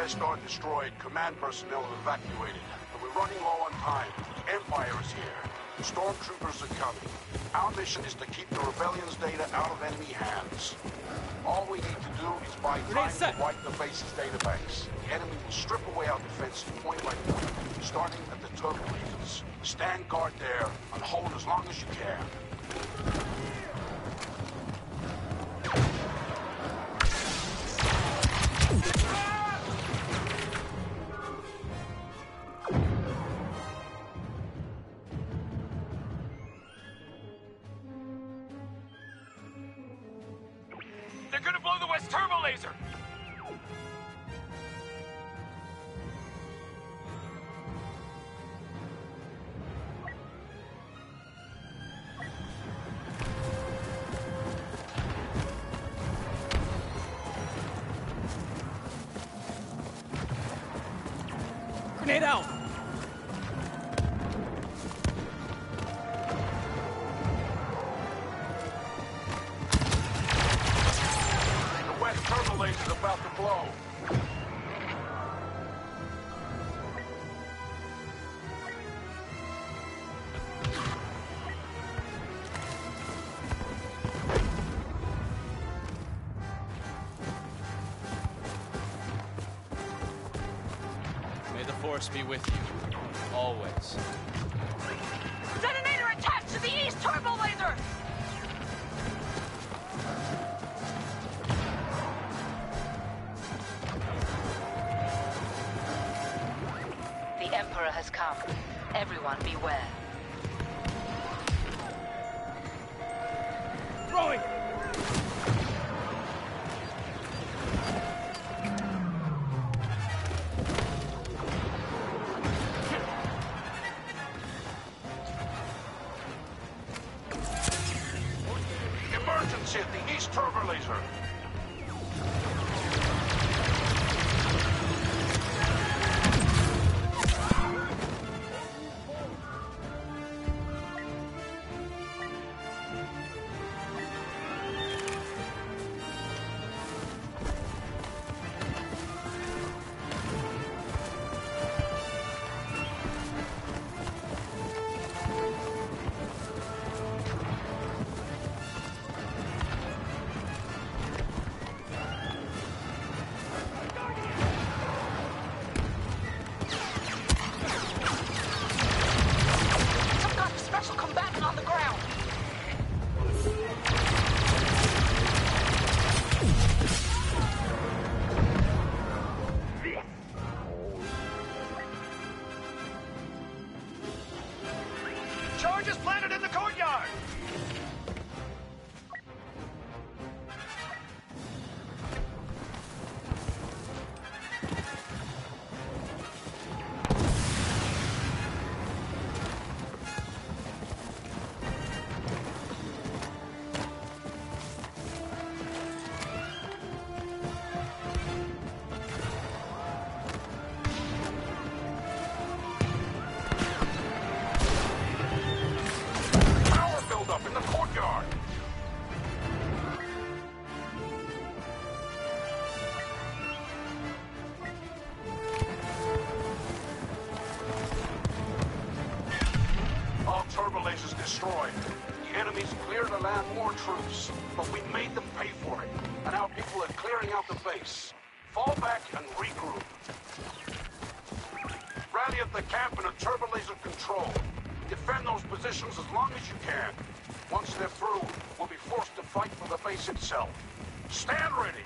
TriStar destroyed, command personnel have evacuated, and we're running low on time. The Empire is here. Stormtroopers are coming. Our mission is to keep the Rebellion's data out of enemy hands. All we need to do is buy time to wipe the base's database. The enemy will strip away our defenses point by point, starting at the turbo lasers. Stand guard there and hold as long as you can. They're gonna blow the West turbo laser! Grenade out! Turbo laser's about to blow. May the Force be with you, always. Detonator attached to the east turbo laser! The Emperor has come. Everyone beware. Throwing! Emergency at the east turbo laser. Charges planted in the courtyard! In the courtyard. All turbo lasers destroyed. The enemy's cleared to land more troops, but we made them pay for it. And our people are clearing out the base. Fall back and regroup. Rally at the camp in a turbo laser control. Defend those positions as long as you can. Once they're through, we'll be forced to fight for the base itself. Stand ready!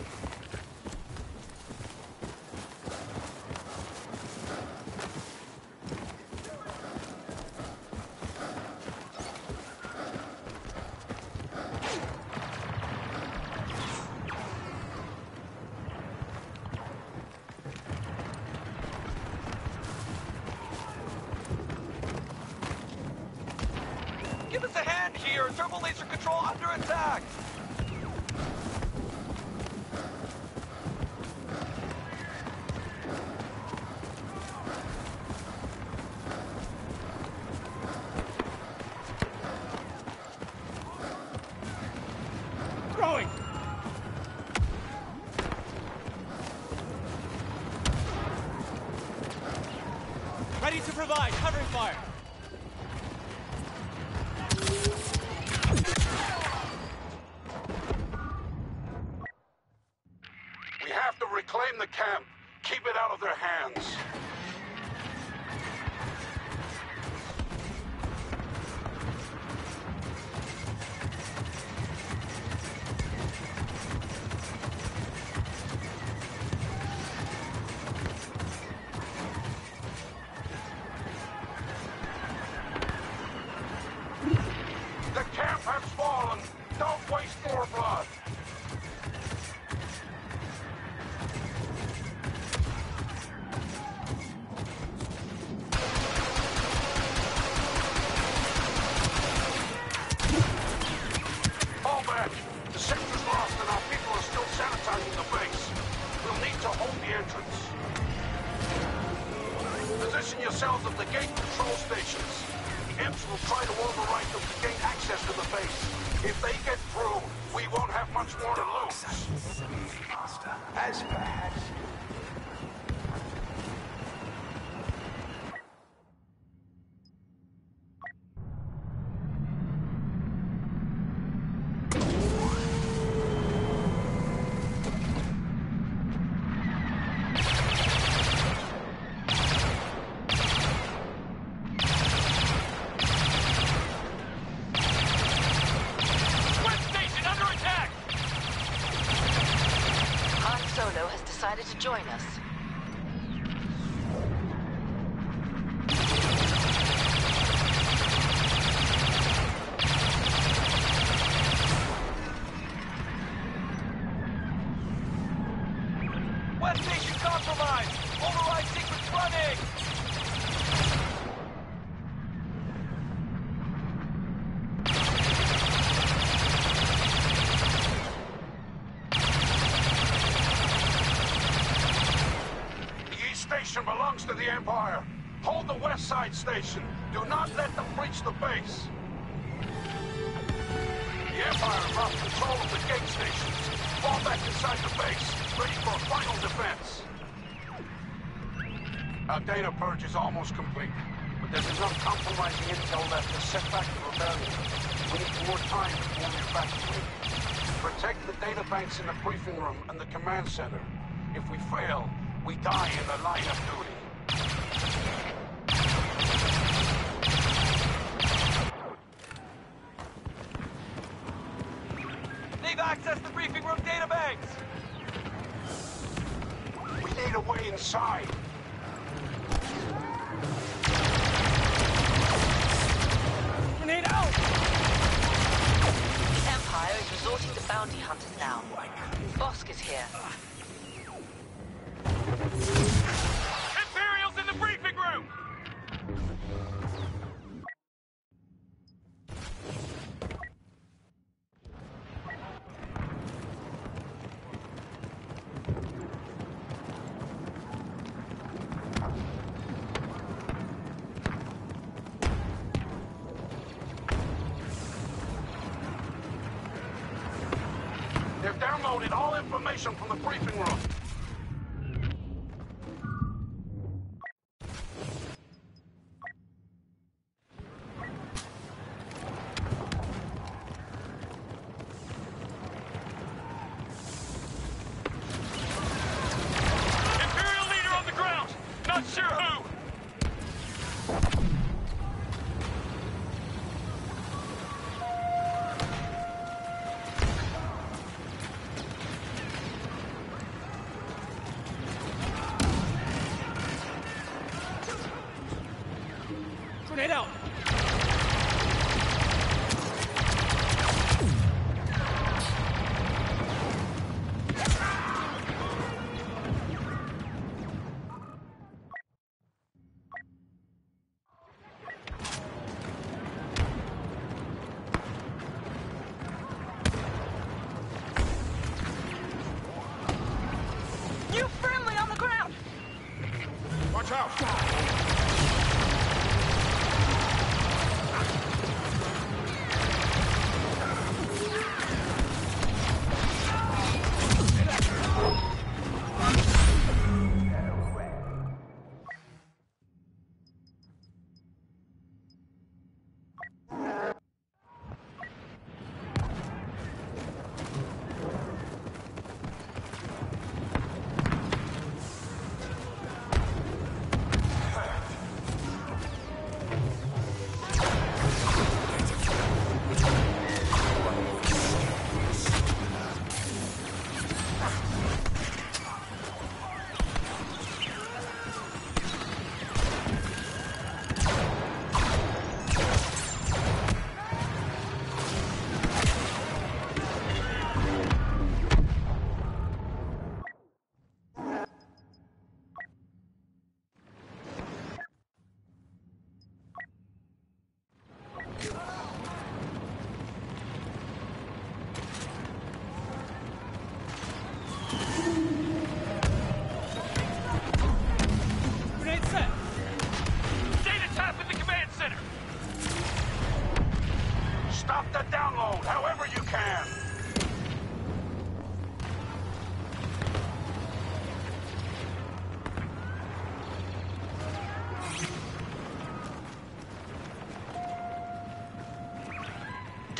Give us a hand here! Turbo laser control under attack! Throwing! by, covering fire. We have to reclaim the camp. Keep it out of their hands. The camp has fallen. Don't waste more blood. Fall back. The sector's lost and our people are still sanitizing the base. We'll need to hold the entrance. Position yourselves at the gate control stations. The imps will try to override them to gain access to the base. If they get through, we won't have much more to lose. Master, as bad. Solo has decided to join us. West Station compromised! Override sequence running! Station belongs to the Empire. Hold the west side station. Do not let them breach the base. The Empire has lost control of the gate stations. Fall back inside the base, ready for a final defense. Our data purge is almost complete, but there's enough compromising intel left to set back the rebellion. We need more time before we evacuate. Protect the data banks in the briefing room and the command center. If we fail, we die in the line of duty. They've accessed the briefing room databanks! We need a way inside. Grenade out! The Empire is resorting to bounty hunters now. Bosk is here. Imperials in the briefing room! They've downloaded all information from the briefing room. Imperial leader on the ground! Not sure who!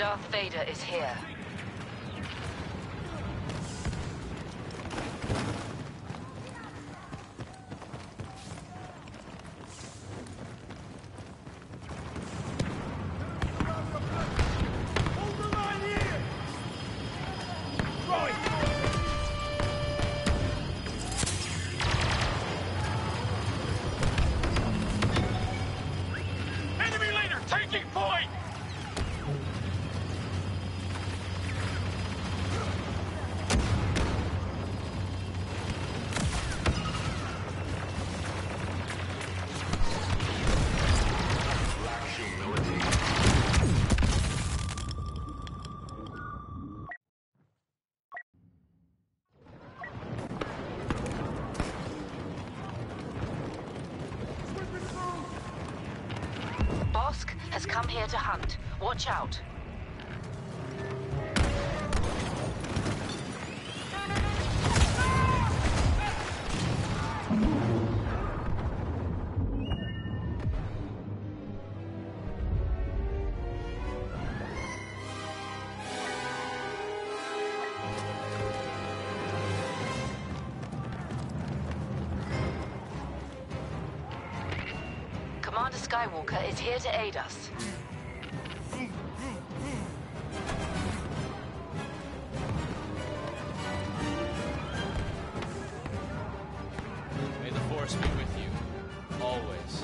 Darth Vader is here. Enemy leader taking point! Black humility. Bosk has come here to hunt. Watch out. Commander Skywalker is here to aid us. May the Force be with you. Always.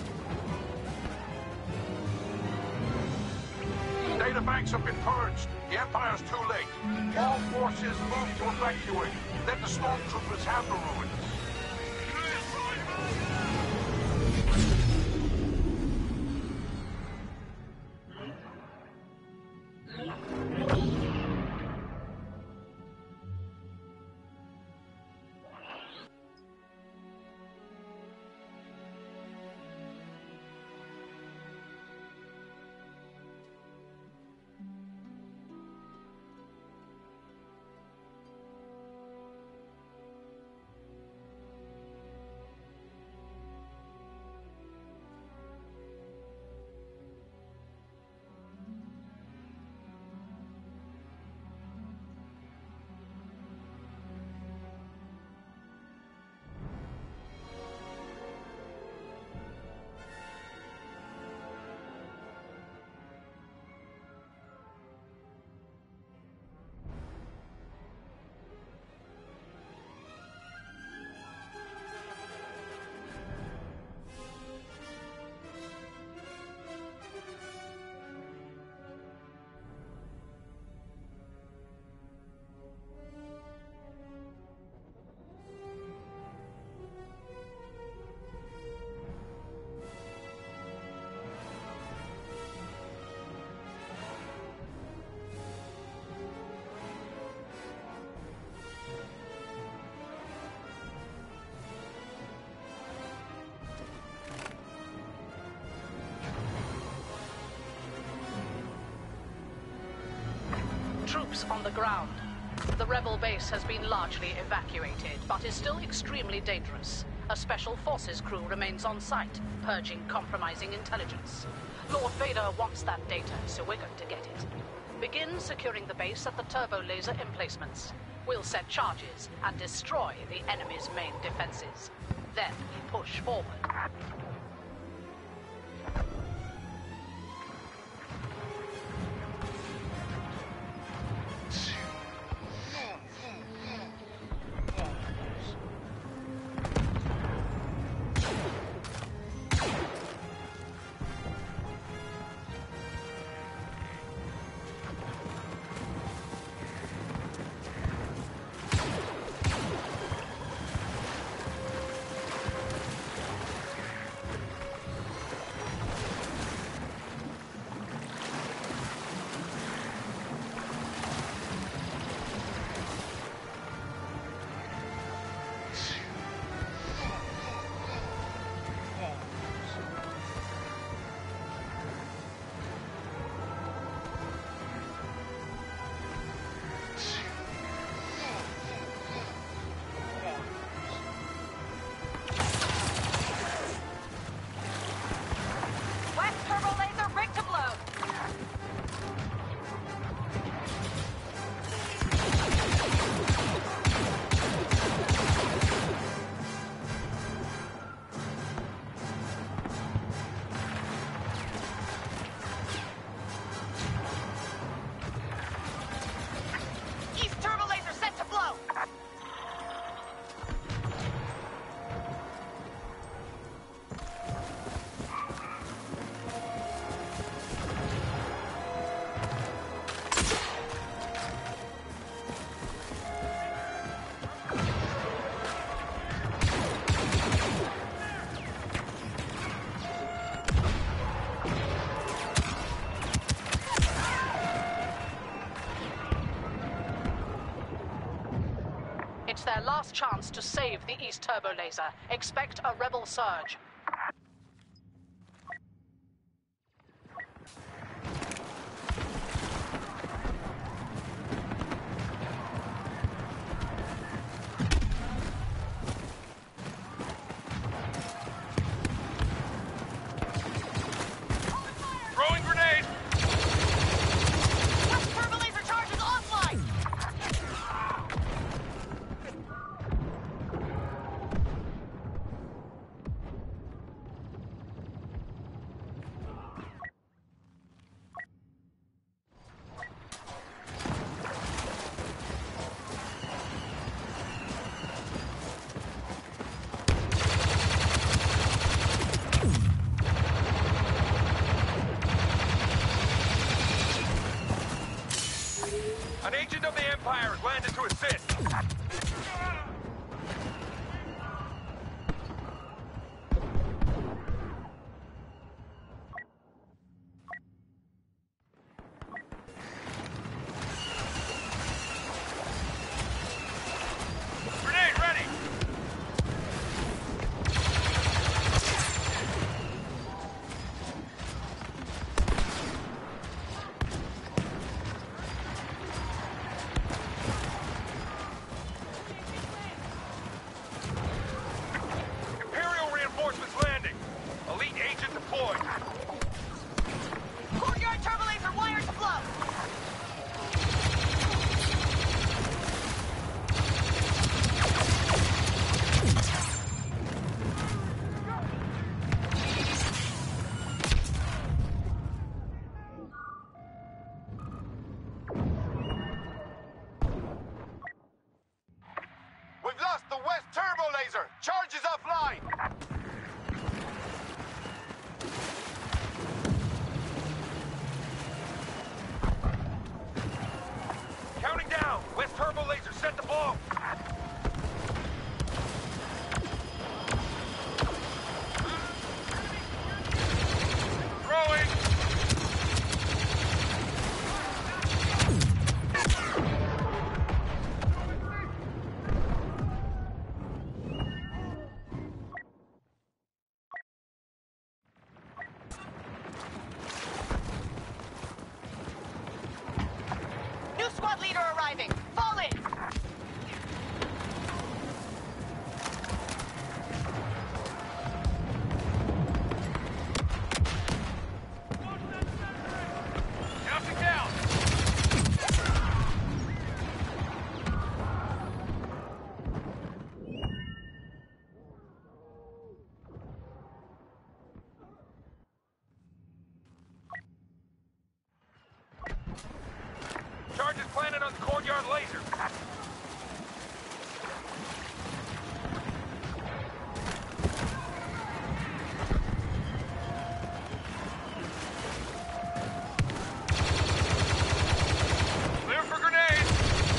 Data banks have been purged. The Empire's too late. All forces move to evacuate. Let the stormtroopers have the ruins. Troops on the ground. The rebel base has been largely evacuated, but is still extremely dangerous. A Special Forces crew remains on site, purging compromising intelligence. Lord Vader wants that data, so we're going to get it. Begin securing the base at the turbo laser emplacements. We'll set charges and destroy the enemy's main defenses. Then we push forward. It's their last chance to save the East Turbo Laser. Expect a rebel surge. Throwing grenade! West turbo laser charge is offline! An agent of the Empire has landed to assist. Grenade ready! Imperial reinforcements landing. Elite agent deployed. Courtyard turbo laser wires flow! We've lost the West Turbo Laser! Charge is offline! Counting down. West turbo laser set to blow. Throwing. New squad leader arriving! Fall in! Counting down. Charges planted on the courtyard laser. Clear for grenade.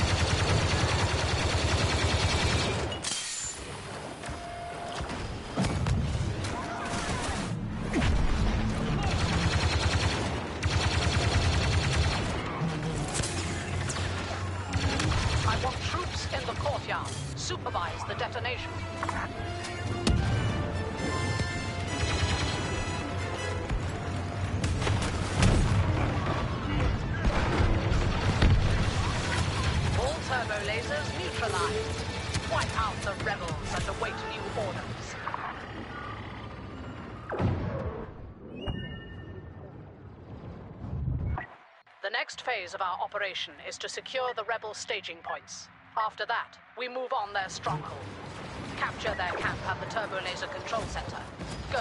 I want troops in the courtyard. Supervise the detonation. All turbo lasers neutralized. Wipe out the rebels and await new orders. The next phase of our operation is to secure the rebel staging points. After that, we move on their stronghold. Capture their camp at the turbo laser control center. Go.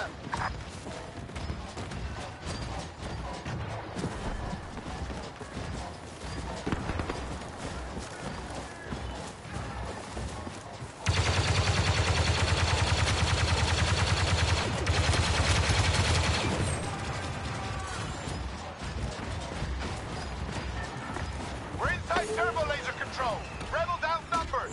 We're inside Turbo Laser control! Rebels outnumbered!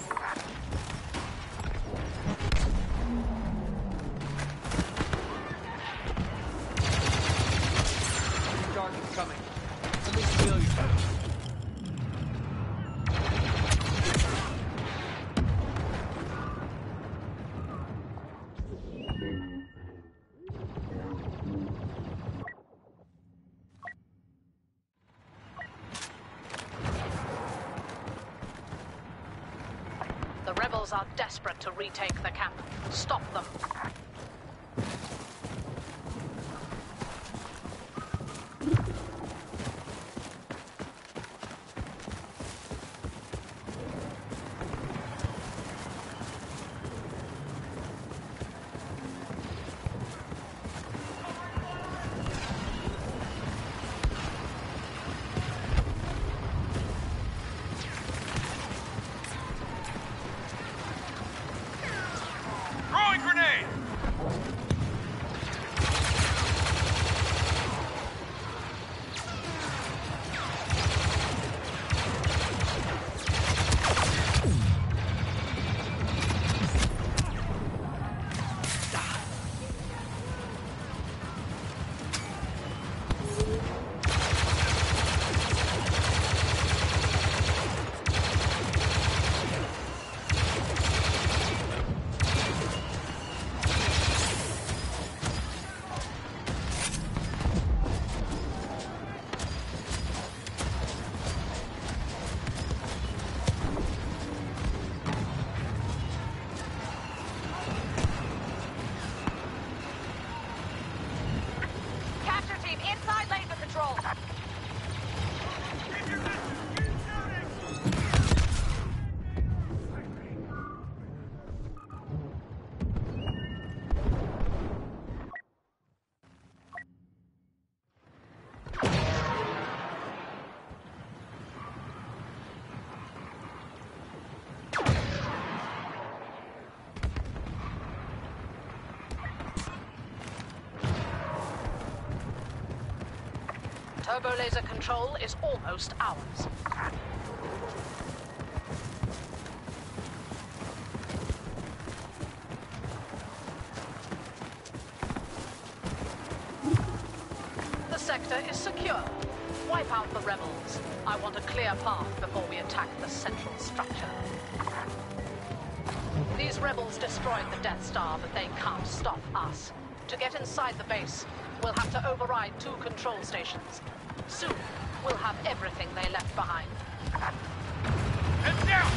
rebels are desperate to retake the camp. Stop them. Throwing grenade! Capture team inside laser control. Turbo laser control is almost ours. The sector is secure. Wipe out the rebels. I want a clear path before we attack the central structure. These rebels destroyed the Death Star, but they can't stop us. To get inside the base, we'll have to override 2 control stations. Soon, we'll have everything they left behind. Head down!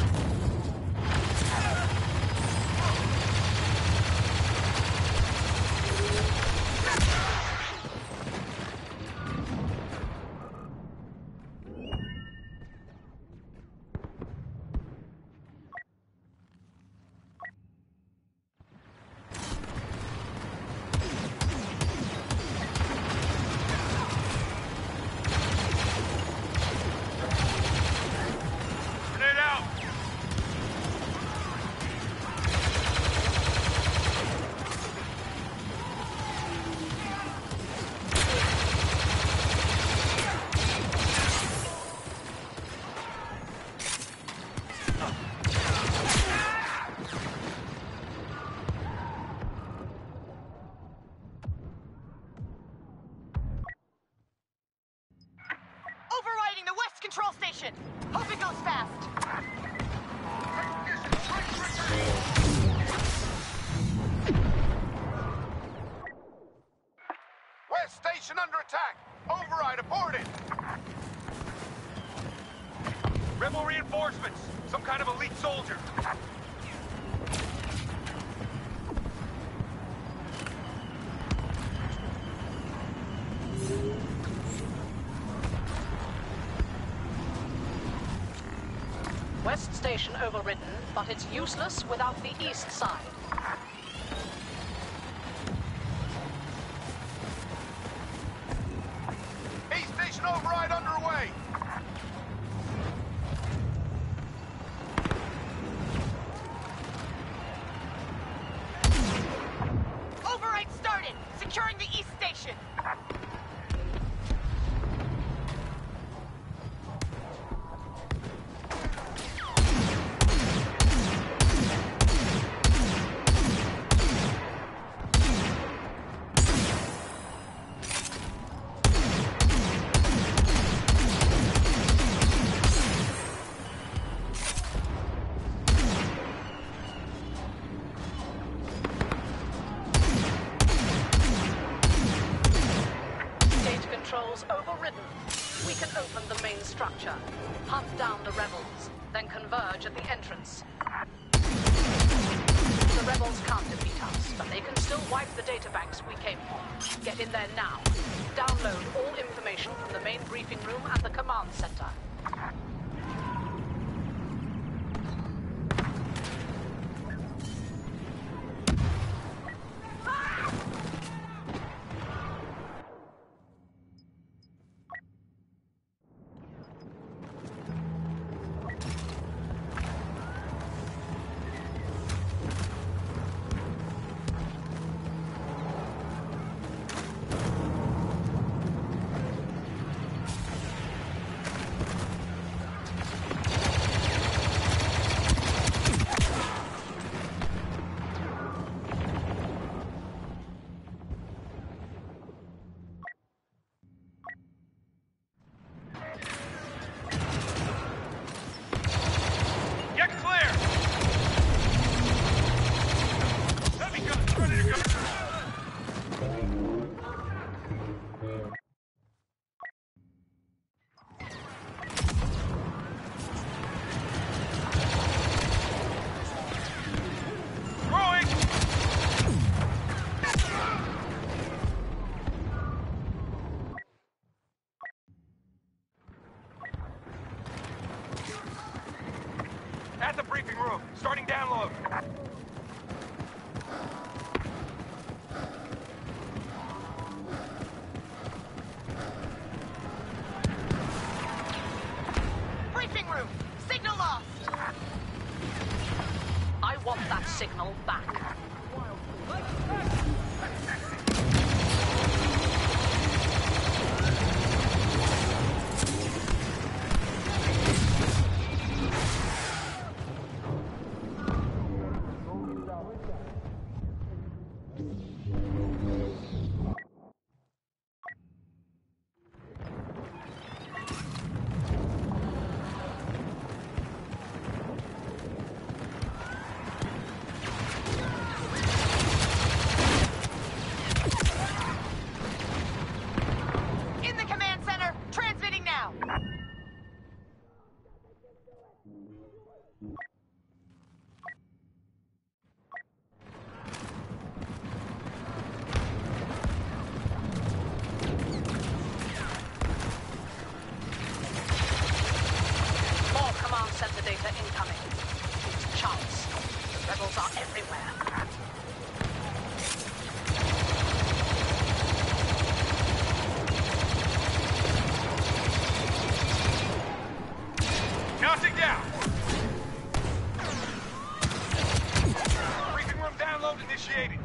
Grenade out! Overriding the west control station. Hope it goes fast. West Station under attack. Override aborted. Rebel reinforcements! Some kind of elite soldier! West Station overridden, but it's useless without the east side. East Station override underway. Override started. Securing the east station. Controls overridden. We can open the main structure, hunt down the rebels, then converge at the entrance. Rebels can't defeat us, but they can still wipe the databanks we came for. Get in there now. Download all information from the main briefing room and the command center. At the briefing room, starting download. Briefing room! Signal lost! I want that signal back. In the command center, transmitting now! More command center data incoming. It's chance. The rebels are everywhere. Counting down. Briefing room download initiated.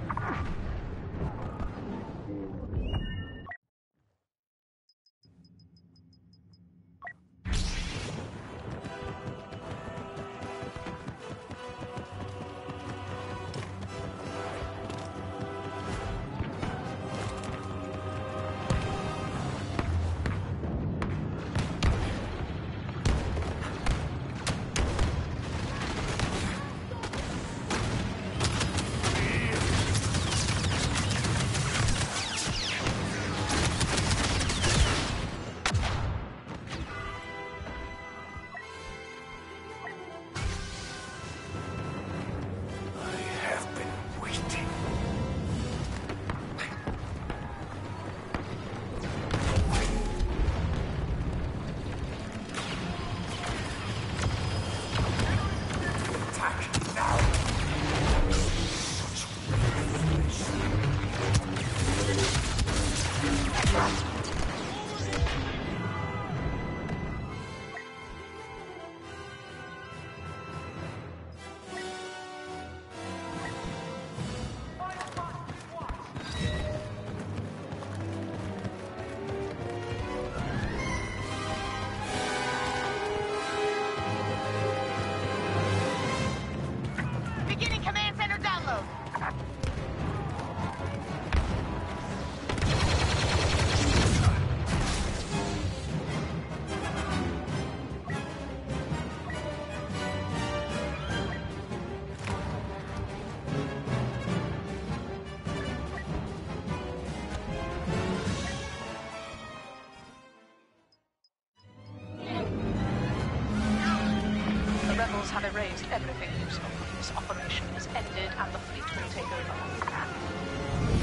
rebels have erased everything useful. This operation is ended and the fleet will take over.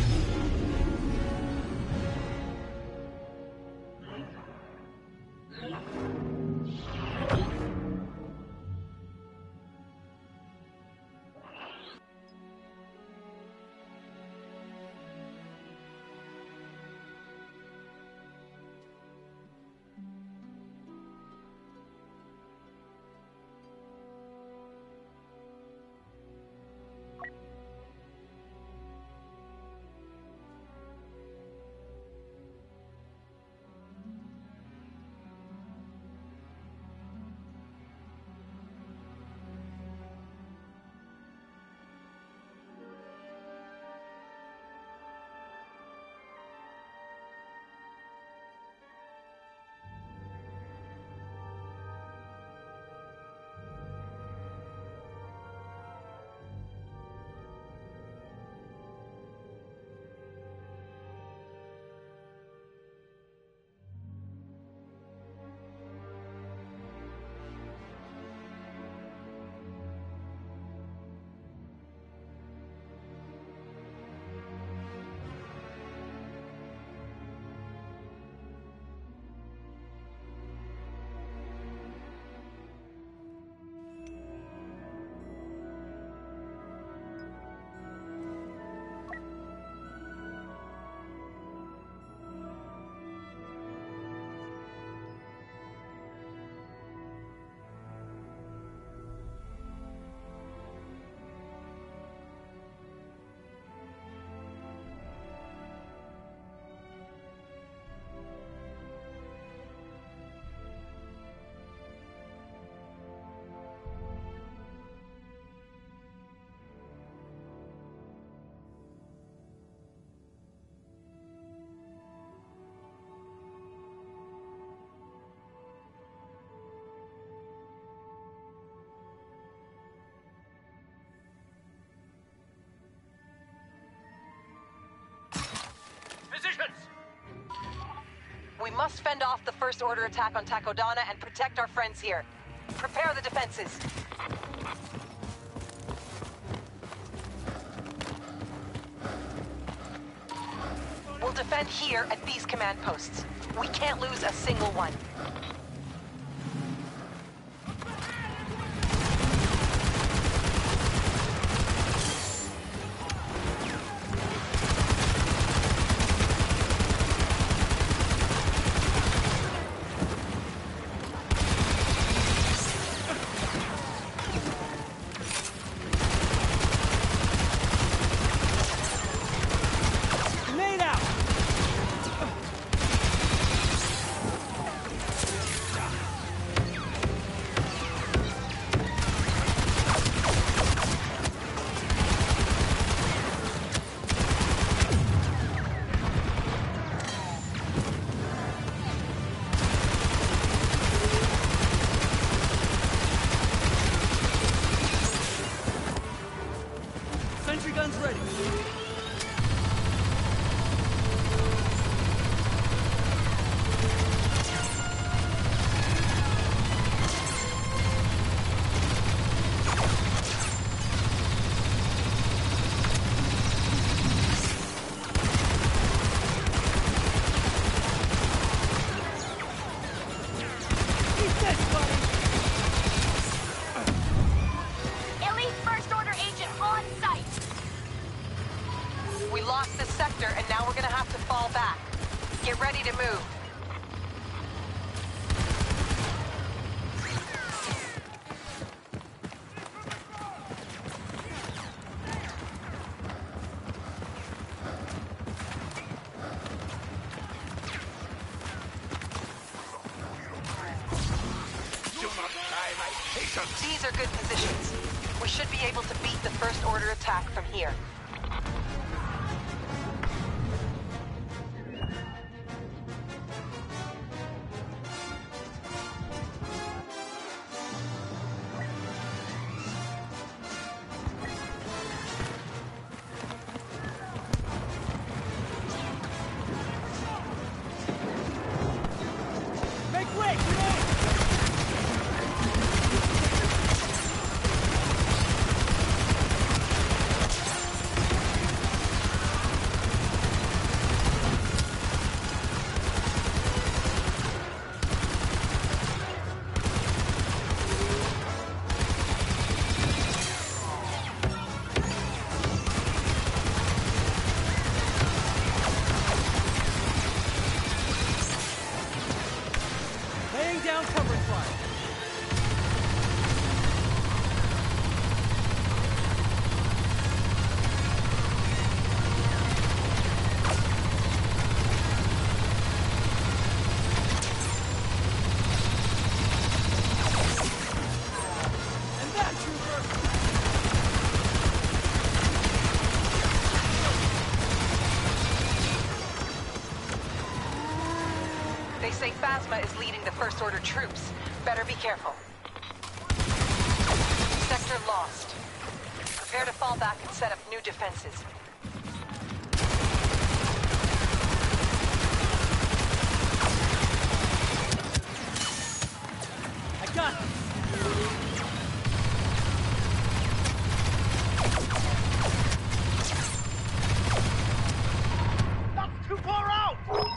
We must fend off the First Order attack on Takodana and protect our friends here. Prepare the defenses. We'll defend here at these command posts. We can't lose a single one. Sentry guns ready. Elite First Order agent on site. We lost this sector, and now we're gonna have to fall back. Get ready to move. These are good positions. We should be able to beat the First Order attack from here. Make way! Grenade! say Phasma is leading the First Order troops. Better be careful. Sector lost. Prepare to fall back and set up new defenses. I got it! That's too far out!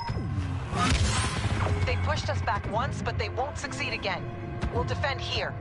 They pushed us back once, but they won't succeed again. We'll defend here.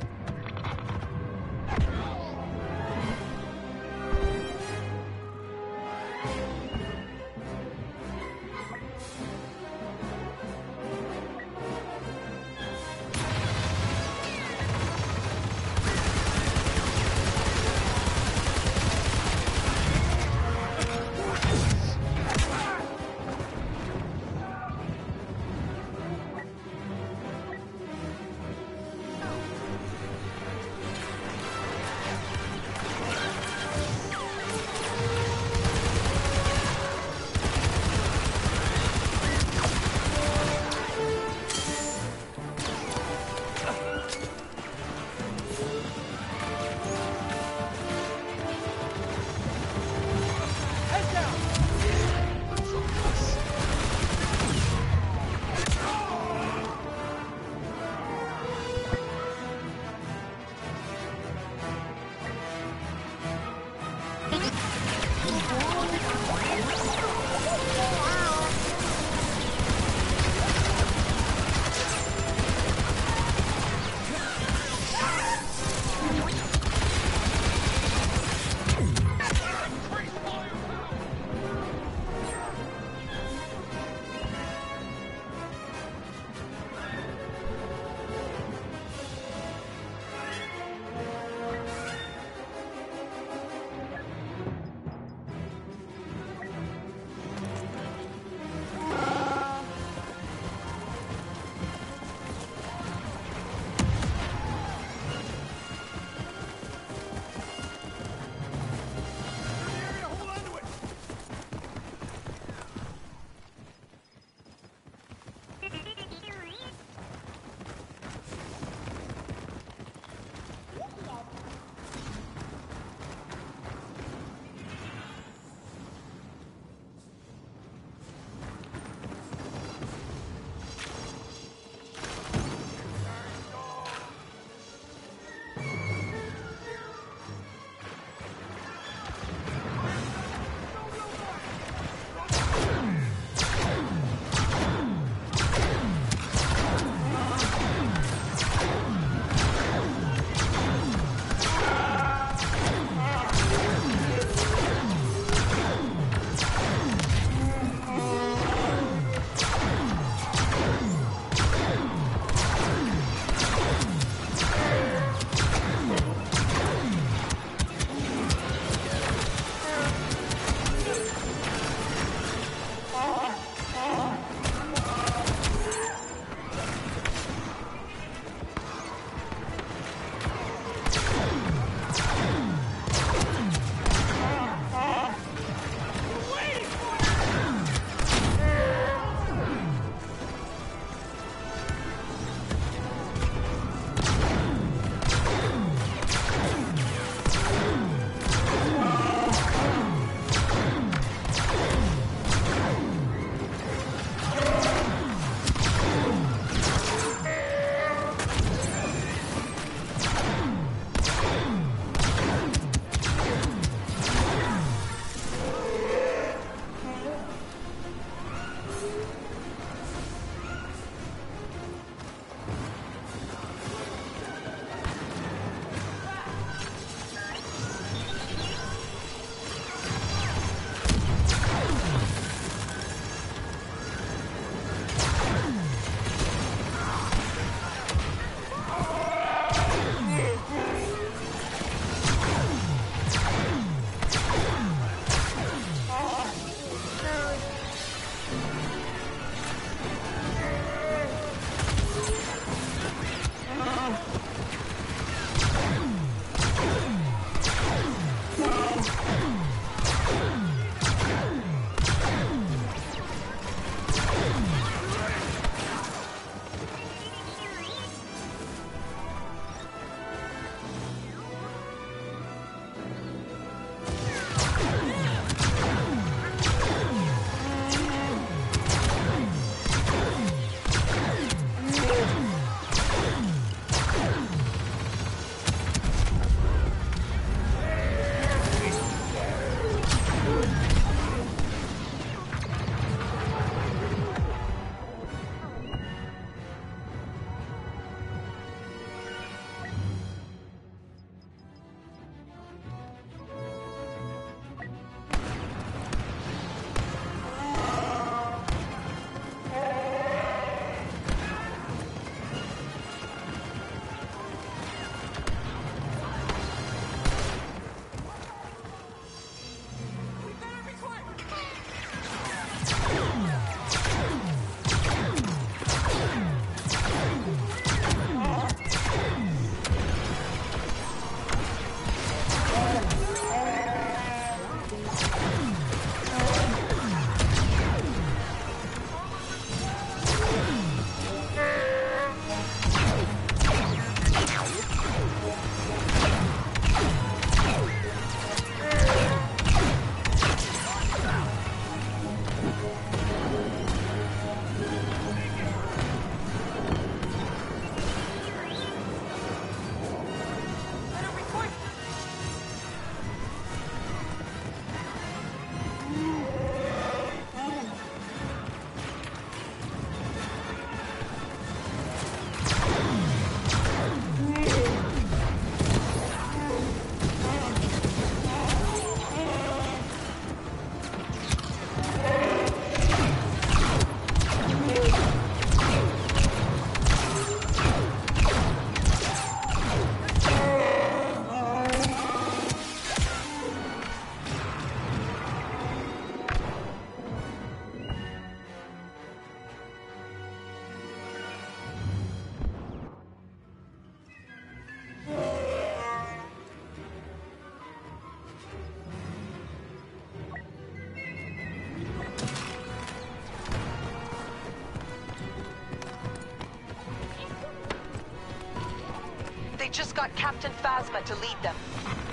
just got Captain Phasma to lead them.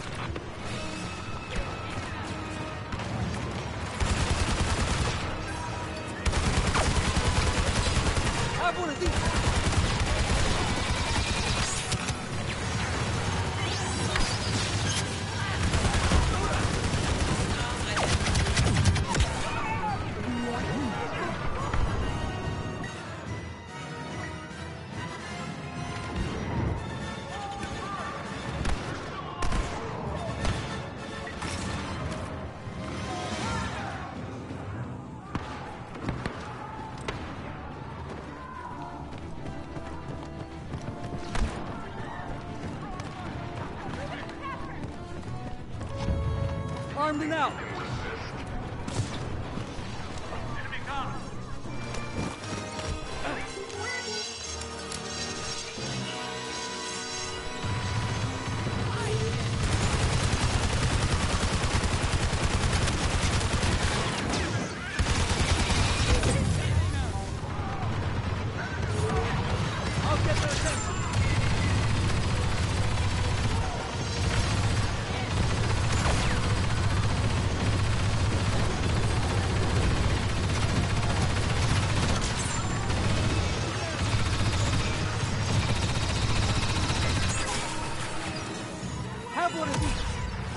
Have one of these! Armed and out! I'll get their attention! Have one of these!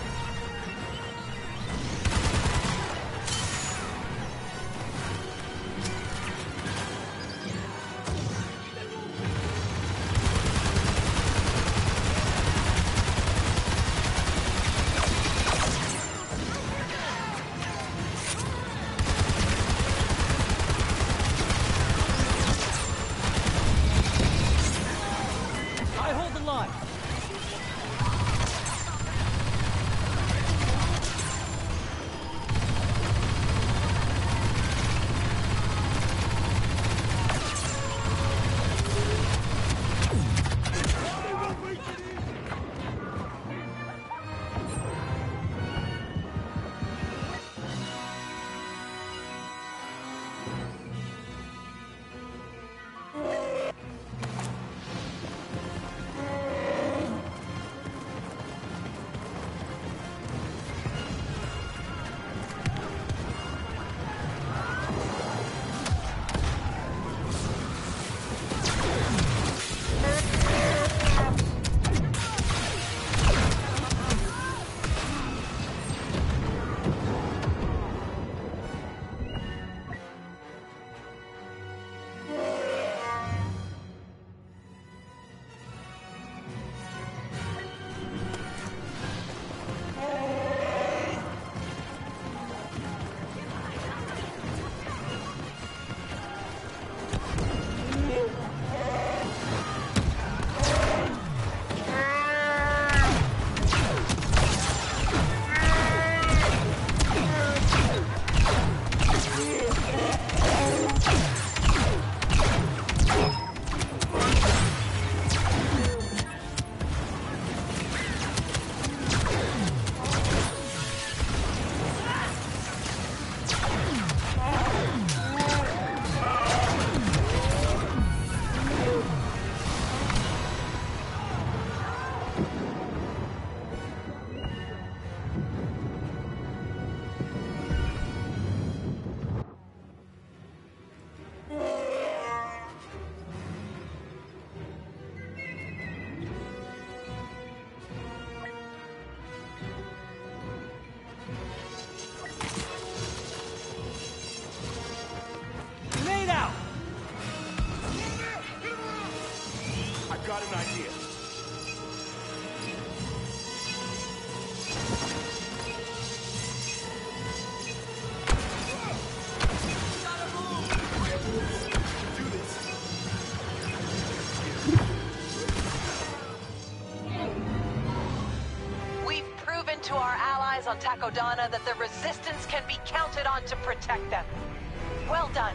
I hold the line! Grenade out! I've got an idea. Do this. We've proven to our allies on Takodana that the Resistance can be counted on to protect them. Well done.